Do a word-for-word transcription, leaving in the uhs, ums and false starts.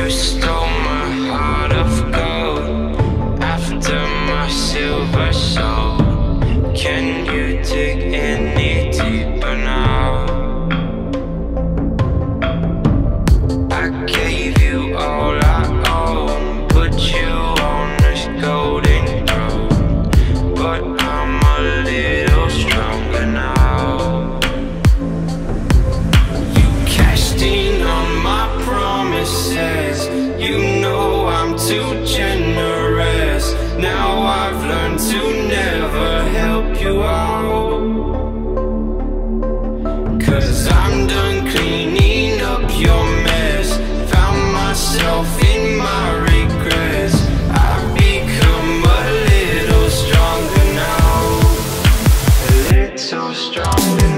stole my heart of gold after my silver soul. Can you dig any deeper now? I gave you all I own, put you on this golden throne, but I'm a little stronger now. You cashed in on my promises, you know I'm too generous. Now I've learned to never help you out, 'cause I'm done cleaning up your mess. Found myself in my regrets. I've become a little stronger now, a little stronger.